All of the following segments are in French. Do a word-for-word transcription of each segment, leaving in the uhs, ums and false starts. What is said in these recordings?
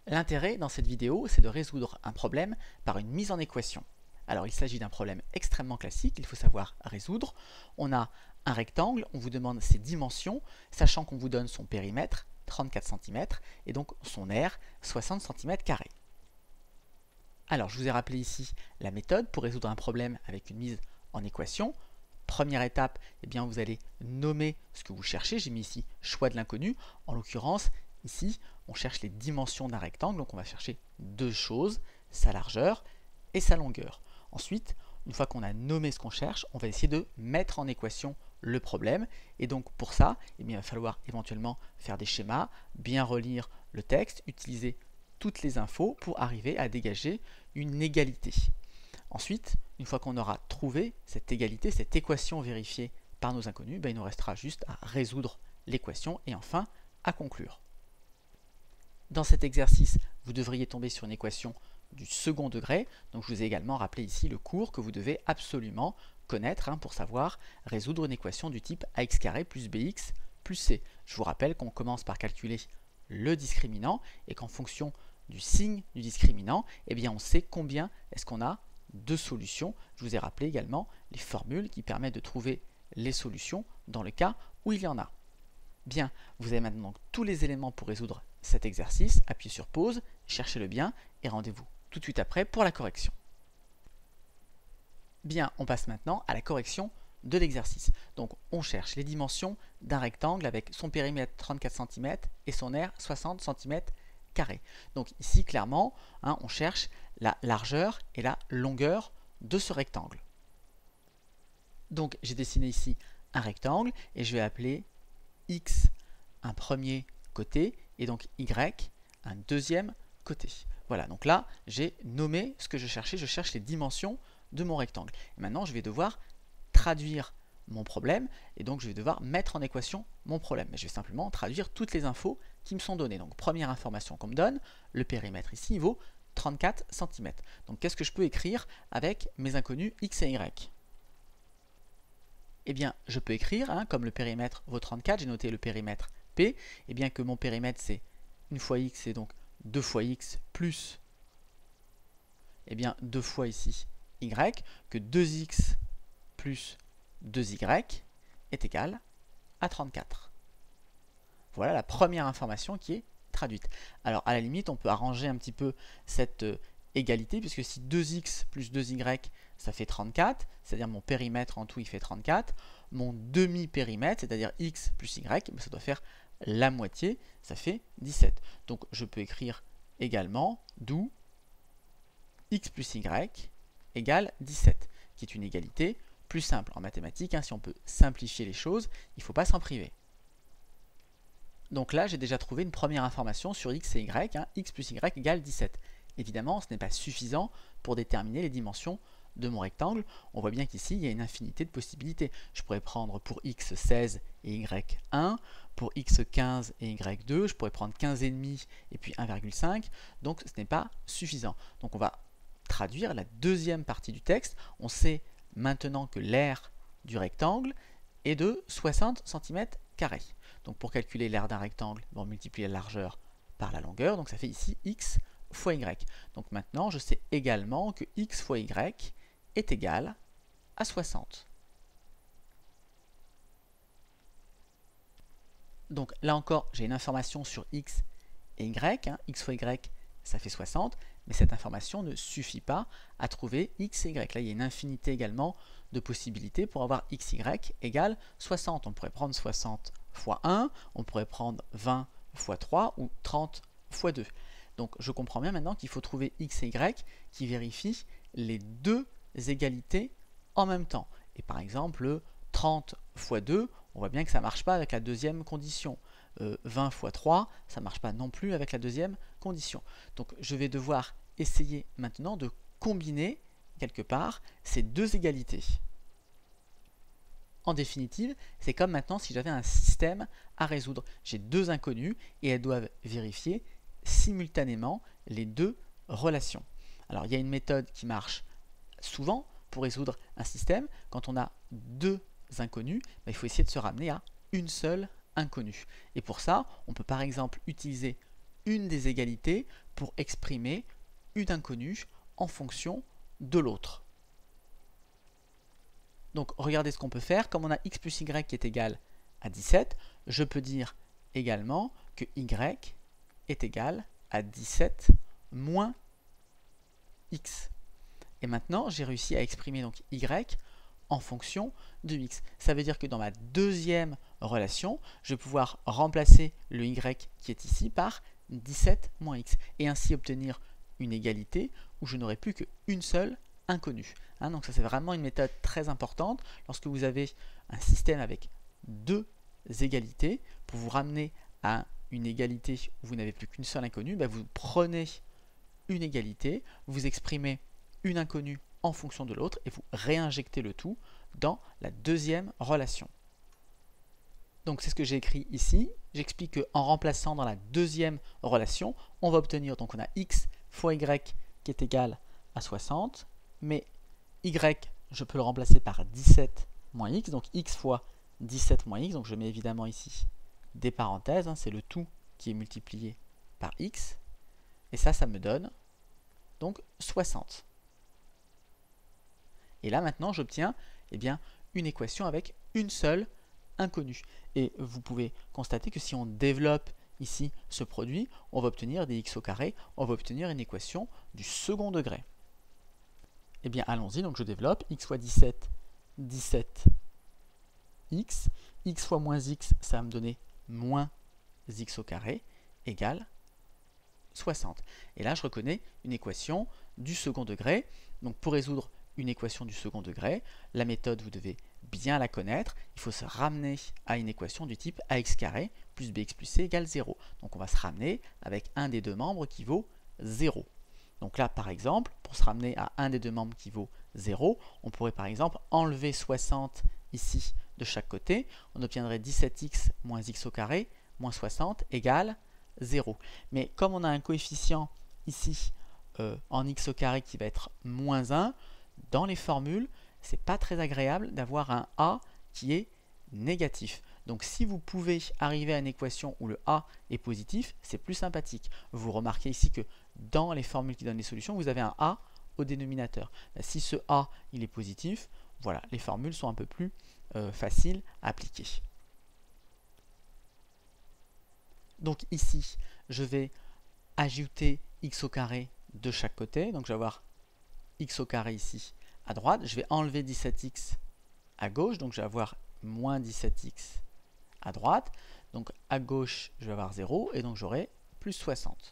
L'intérêt dans cette vidéo, c'est de résoudre un problème par une mise en équation. Alors il s'agit d'un problème extrêmement classique, il faut savoir résoudre. On a un rectangle, on vous demande ses dimensions, sachant qu'on vous donne son périmètre, trente-quatre centimètres, et donc son aire, soixante centimètres carrés. Alors je vous ai rappelé ici la méthode pour résoudre un problème avec une mise en équation. Première étape, eh bien vous allez nommer ce que vous cherchez. J'ai mis ici choix de l'inconnu. En l'occurrence, ici, on cherche les dimensions d'un rectangle. Donc on va chercher deux choses, sa largeur et sa longueur. Ensuite, une fois qu'on a nommé ce qu'on cherche, on va essayer de mettre en équation le problème. Et donc pour ça, eh bien, il va falloir éventuellement faire des schémas, bien relire le texte, utiliser toutes les infos pour arriver à dégager une égalité. Ensuite, une fois qu'on aura trouvé cette égalité, cette équation vérifiée par nos inconnus, ben il nous restera juste à résoudre l'équation et enfin à conclure. Dans cet exercice, vous devriez tomber sur une équation du second degré. Donc je vous ai également rappelé ici le cours que vous devez absolument connaître hein, pour savoir résoudre une équation du type ax carré plus bx plus c. Je vous rappelle qu'on commence par calculer le discriminant et qu'en fonction du signe du discriminant, eh bien on sait combien est-ce qu'on a de solutions. Je vous ai rappelé également les formules qui permettent de trouver les solutions dans le cas où il y en a. Bien, vous avez maintenant tous les éléments pour résoudre cet exercice. Appuyez sur pause, cherchez-le bien et rendez-vous tout de suite après pour la correction. Bien, on passe maintenant à la correction de l'exercice. Donc on cherche les dimensions d'un rectangle avec son périmètre trente-quatre centimètres et son aire soixante centimètres carrés. Donc ici clairement, hein, on cherche la largeur et la longueur de ce rectangle. Donc j'ai dessiné ici un rectangle et je vais appeler x un premier côté et donc y un deuxième côté. Voilà, donc là j'ai nommé ce que je cherchais, je cherche les dimensions de mon rectangle. Et maintenant je vais devoir traduire mon problème et donc je vais devoir mettre en équation mon problème. Mais je vais simplement traduire toutes les infos qui me sont données. Donc première information qu'on me donne, le périmètre ici il vaut trente-quatre centimètres. Donc qu'est-ce que je peux écrire avec mes inconnus x et y? Eh bien je peux écrire, hein, comme le périmètre vaut trente-quatre, j'ai noté le périmètre P, et bien que mon périmètre c'est une fois x, c'est donc deux fois x plus eh bien deux fois ici y, que deux x plus deux y est égal à trente-quatre. Voilà la première information qui est traduite. Alors à la limite, on peut arranger un petit peu cette euh, égalité, puisque si deux x plus deux y, ça fait trente-quatre, c'est-à-dire mon périmètre en tout, il fait trente-quatre, mon demi-périmètre, c'est-à-dire x plus y, ben, ça doit faire la moitié, ça fait dix-sept. Donc je peux écrire également, d'où x plus y égale dix-sept, qui est une égalité plus simple en mathématiques. Hein, si on peut simplifier les choses, il ne faut pas s'en priver. Donc là, j'ai déjà trouvé une première information sur x et y, hein, x plus y égale dix-sept. Évidemment, ce n'est pas suffisant pour déterminer les dimensions de mon rectangle. On voit bien qu'ici, il y a une infinité de possibilités. Je pourrais prendre pour x seize et y un, pour x quinze et y deux, je pourrais prendre quinze virgule cinq et puis un virgule cinq, donc ce n'est pas suffisant. Donc on va traduire la deuxième partie du texte. On sait maintenant que l'aire du rectangle est de soixante centimètres carrés. Donc pour calculer l'aire d'un rectangle, on multiplie la largeur par la longueur, donc ça fait ici x fois y. Donc maintenant, je sais également que x fois y est égal à soixante. Donc là encore, j'ai une information sur x et y. Hein. X fois y, ça fait soixante, mais cette information ne suffit pas à trouver x et y. Là, il y a une infinité également de possibilités pour avoir x, y égale soixante. On pourrait prendre soixante fois un, on pourrait prendre vingt fois trois ou trente fois deux. Donc je comprends bien maintenant qu'il faut trouver x et y qui vérifient les deux égalités en même temps. Et par exemple, trente fois deux, on voit bien que ça ne marche pas avec la deuxième condition. Euh, vingt fois trois, ça ne marche pas non plus avec la deuxième condition. Donc je vais devoir essayer maintenant de combiner quelque part ces deux égalités. En définitive, c'est comme maintenant si j'avais un système à résoudre. J'ai deux inconnus et elles doivent vérifier simultanément les deux relations. Alors il y a une méthode qui marche souvent pour résoudre un système. Quand on a deux inconnus, ben, il faut essayer de se ramener à une seule inconnue. Et pour ça, on peut par exemple utiliser une des égalités pour exprimer une inconnue en fonction de l'autre. Donc regardez ce qu'on peut faire. Comme on a x plus y qui est égal à dix-sept, je peux dire également que y est égal à dix-sept moins x. Et maintenant, j'ai réussi à exprimer donc y en fonction de x. Ça veut dire que dans ma deuxième relation, je vais pouvoir remplacer le y qui est ici par dix-sept moins x et ainsi obtenir une égalité où je n'aurai plus qu'une seule inconnue. Hein, donc ça, c'est vraiment une méthode très importante lorsque vous avez un système avec deux égalités. Pour vous ramener à une égalité où vous n'avez plus qu'une seule inconnue, ben vous prenez une égalité, vous exprimez une inconnue en fonction de l'autre et vous réinjectez le tout dans la deuxième relation. Donc c'est ce que j'ai écrit ici. J'explique qu'en remplaçant dans la deuxième relation, on va obtenir, donc on a x fois y qui est égal à soixante, mais y, je peux le remplacer par dix-sept moins x, donc x fois dix-sept moins x, donc je mets évidemment ici des parenthèses, hein, c'est le tout qui est multiplié par x, et ça, ça me donne donc soixante. Et là maintenant, j'obtiens eh bien, une équation avec une seule inconnue. Et vous pouvez constater que si on développe ici ce produit, on va obtenir des x au carré, on va obtenir une équation du second degré. Eh bien, allons-y, donc je développe x fois dix-sept, dix-sept x, x fois moins x, ça va me donner moins x au carré, égale soixante. Et là, je reconnais une équation du second degré. Donc, pour résoudre une équation du second degré, la méthode, vous devez bien la connaître. Il faut se ramener à une équation du type ax carré plus bx plus c égale zéro. Donc, on va se ramener avec un des deux membres qui vaut zéro. Donc là, par exemple, pour se ramener à un des deux membres qui vaut zéro, on pourrait par exemple enlever soixante ici de chaque côté. On obtiendrait dix-sept x moins x au carré moins soixante égale zéro. Mais comme on a un coefficient ici euh, en x au carré qui va être moins un, dans les formules, ce n'est pas très agréable d'avoir un a qui est négatif. Donc si vous pouvez arriver à une équation où le a est positif, c'est plus sympathique. Vous remarquez ici que dans les formules qui donnent les solutions, vous avez un a au dénominateur. Si ce a il est positif, voilà, les formules sont un peu plus euh, faciles à appliquer. Donc ici, je vais ajouter x au carré de chaque côté. Donc je vais avoir x au carré ici à droite. Je vais enlever dix-sept x à gauche. Donc je vais avoir moins dix-sept x à droite. Donc à gauche, je vais avoir zéro. Et donc j'aurai plus soixante.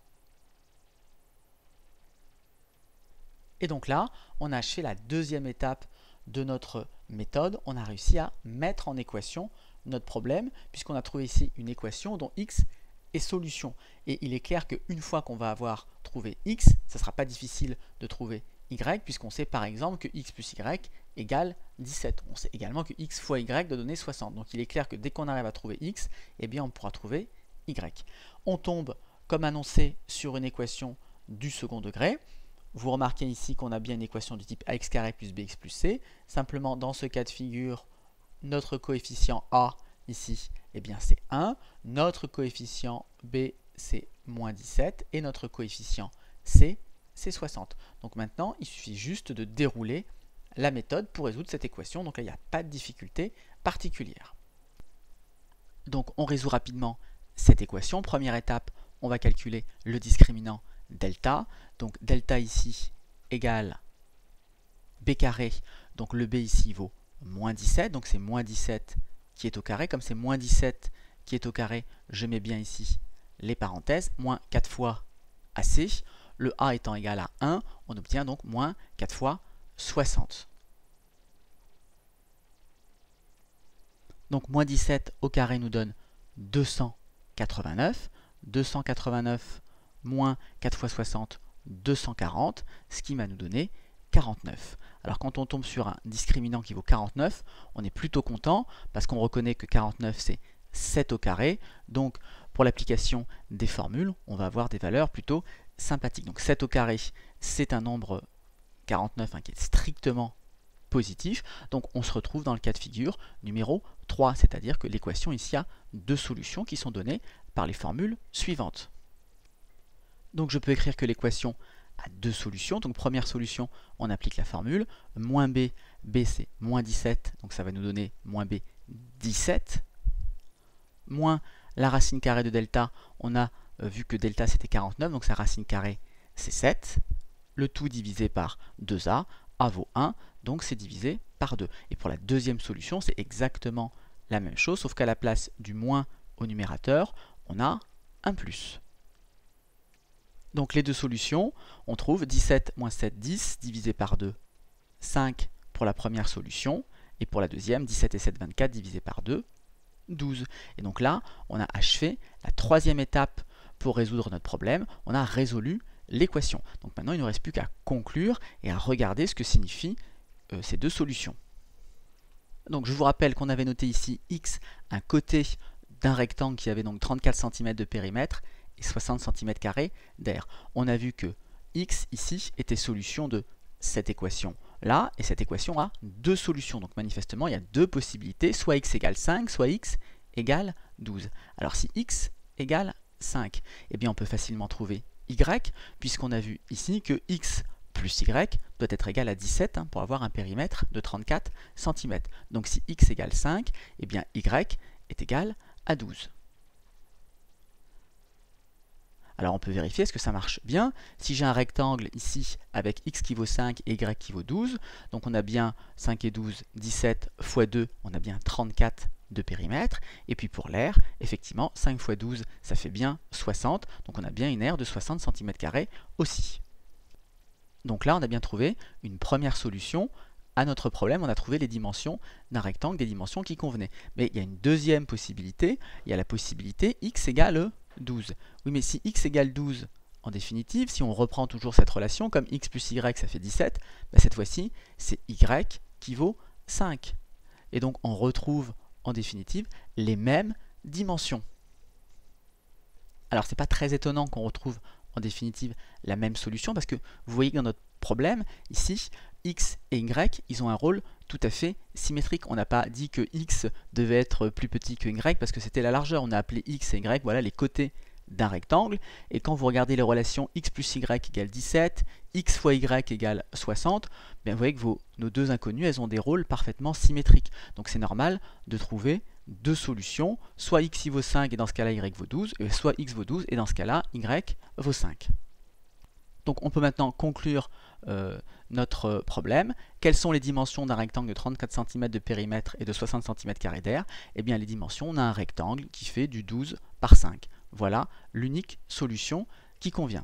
Et donc là, on a achevé la deuxième étape de notre méthode. On a réussi à mettre en équation notre problème, puisqu'on a trouvé ici une équation dont x est solution. Et il est clair qu'une fois qu'on va avoir trouvé x, ça ne sera pas difficile de trouver y, puisqu'on sait par exemple que x plus y égale dix-sept. On sait également que x fois y doit donner soixante. Donc il est clair que dès qu'on arrive à trouver x, eh bien on pourra trouver y. On tombe, comme annoncé, sur une équation du second degré. Vous remarquez ici qu'on a bien une équation du type ax carré plus bx plus c. Simplement, dans ce cas de figure, notre coefficient a, ici, eh bien c'est un. Notre coefficient b, c'est moins dix-sept. Et notre coefficient c, c'est soixante. Donc maintenant, il suffit juste de dérouler la méthode pour résoudre cette équation. Donc là, il n'y a pas de difficulté particulière. Donc on résout rapidement cette équation. Première étape, on va calculer le discriminant delta. Donc delta ici égale b carré. Donc le b ici vaut moins dix-sept. Donc c'est moins dix-sept qui est au carré. Comme c'est moins dix-sept qui est au carré, je mets bien ici les parenthèses. Moins quatre fois ac. Le a étant égal à un, on obtient donc moins quatre fois soixante. Donc moins dix-sept au carré nous donne deux cent quatre-vingt-neuf. deux cent quatre-vingt-neuf moins quatre fois soixante, deux cent quarante, ce qui va nous donner quarante-neuf. Alors quand on tombe sur un discriminant qui vaut quarante-neuf, on est plutôt content parce qu'on reconnaît que quarante-neuf c'est sept au carré. Donc pour l'application des formules, on va avoir des valeurs plutôt sympathiques. Donc sept au carré, c'est un nombre quarante-neuf hein, qui est strictement positif. Donc on se retrouve dans le cas de figure numéro trois, c'est-à-dire que l'équation ici a deux solutions qui sont données par les formules suivantes. Donc je peux écrire que l'équation a deux solutions. Donc première solution, on applique la formule. Moins b, b c'est moins dix-sept, donc ça va nous donner moins b dix-sept. Moins la racine carrée de delta, on a euh, vu que delta c'était quarante-neuf, donc sa racine carrée c'est sept. Le tout divisé par deux a, a vaut un, donc c'est divisé par deux. Et pour la deuxième solution, c'est exactement la même chose, sauf qu'à la place du moins au numérateur, on a un plus. Donc les deux solutions, on trouve dix-sept moins sept, dix, divisé par deux, cinq pour la première solution, et pour la deuxième, dix-sept et sept, vingt-quatre, divisé par deux, douze. Et donc là, on a achevé la troisième étape pour résoudre notre problème, on a résolu l'équation. Donc maintenant, il ne nous reste plus qu'à conclure et à regarder ce que signifient euh, ces deux solutions. Donc je vous rappelle qu'on avait noté ici x, un côté d'un rectangle qui avait donc trente-quatre centimètres de périmètre et soixante centimètres carrés d'air. On a vu que x ici était solution de cette équation là, et cette équation a deux solutions. Donc manifestement, il y a deux possibilités, soit x égale cinq, soit x égale douze. Alors si x égale cinq, eh bien on peut facilement trouver y, puisqu'on a vu ici que x plus y doit être égal à dix-sept hein, pour avoir un périmètre de trente-quatre centimètres. Donc si x égale cinq, eh bien y est égal à douze. Alors on peut vérifier, est-ce que ça marche bien? Si j'ai un rectangle ici avec x qui vaut cinq et y qui vaut douze, donc on a bien cinq et douze, dix-sept fois deux, on a bien trente-quatre de périmètre. Et puis pour l'air, effectivement, cinq fois douze, ça fait bien soixante, donc on a bien une aire de soixante centimètres carrés aussi. Donc là, on a bien trouvé une première solution à notre problème, on a trouvé les dimensions d'un rectangle, des dimensions qui convenaient. Mais il y a une deuxième possibilité, il y a la possibilité x égale douze. Oui, mais si x égale douze, en définitive, si on reprend toujours cette relation, comme x plus y, ça fait dix-sept, bah cette fois-ci, c'est y qui vaut cinq. Et donc, on retrouve, en définitive, les mêmes dimensions. Alors, ce n'est pas très étonnant qu'on retrouve, en définitive, la même solution, parce que vous voyez que dans notre problème, ici, x et y, ils ont un rôle tout à fait symétrique. On n'a pas dit que x devait être plus petit que y parce que c'était la largeur. On a appelé x et y, voilà les côtés d'un rectangle. Et quand vous regardez les relations x plus y égale dix-sept, x fois y égale soixante, bien vous voyez que vos, nos deux inconnues, elles ont des rôles parfaitement symétriques. Donc c'est normal de trouver deux solutions, soit x y vaut cinq et dans ce cas-là y vaut douze, et soit x vaut douze et dans ce cas-là y vaut cinq. Donc on peut maintenant conclure euh, notre problème. Quelles sont les dimensions d'un rectangle de trente-quatre centimètres de périmètre et de soixante centimètres carrés d'air? Eh bien les dimensions, on a un rectangle qui fait du douze par cinq. Voilà l'unique solution qui convient.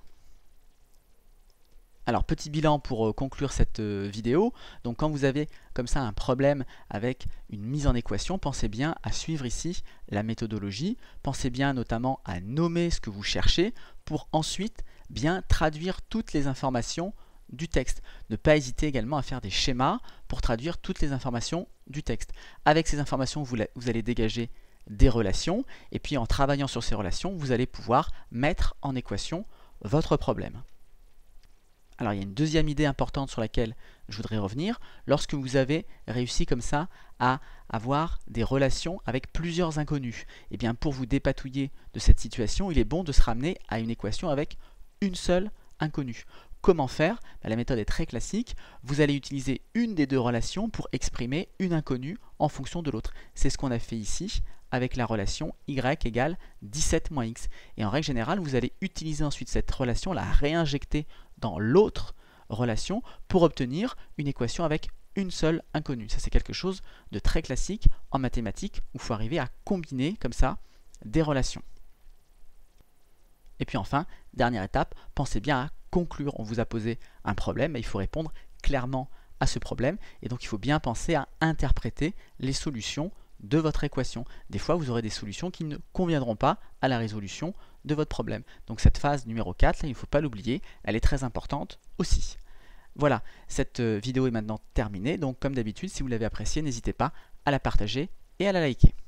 Alors petit bilan pour euh, conclure cette euh, vidéo. Donc quand vous avez comme ça un problème avec une mise en équation, pensez bien à suivre ici la méthodologie. Pensez bien notamment à nommer ce que vous cherchez pour ensuite bien traduire toutes les informations du texte. Ne pas hésiter également à faire des schémas pour traduire toutes les informations du texte. Avec ces informations, vous, vous allez dégager des relations et puis en travaillant sur ces relations, vous allez pouvoir mettre en équation votre problème. Alors il y a une deuxième idée importante sur laquelle je voudrais revenir. Lorsque vous avez réussi comme ça à avoir des relations avec plusieurs inconnus, et bien pour vous dépatouiller de cette situation, il est bon de se ramener à une équation avec une seule inconnue. Comment faire? La méthode est très classique. Vous allez utiliser une des deux relations pour exprimer une inconnue en fonction de l'autre. C'est ce qu'on a fait ici avec la relation y égale dix-sept moins x. Et en règle générale, vous allez utiliser ensuite cette relation, la réinjecter dans l'autre relation pour obtenir une équation avec une seule inconnue. Ça, c'est quelque chose de très classique en mathématiques où il faut arriver à combiner comme ça des relations. Et puis enfin, dernière étape, pensez bien à conclure. On vous a posé un problème et il faut répondre clairement à ce problème. Et donc, il faut bien penser à interpréter les solutions de votre équation. Des fois, vous aurez des solutions qui ne conviendront pas à la résolution de votre problème. Donc cette phase numéro quatre, là, il ne faut pas l'oublier, elle est très importante aussi. Voilà, cette vidéo est maintenant terminée. Donc comme d'habitude, si vous l'avez appréciée, n'hésitez pas à la partager et à la liker.